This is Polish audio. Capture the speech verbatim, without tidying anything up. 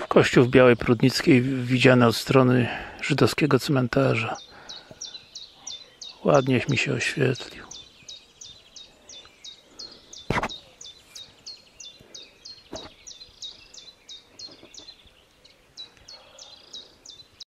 Kościół w Białej Prudnickiej widziany od strony żydowskiego cmentarza. Ładnie mi się oświetlił.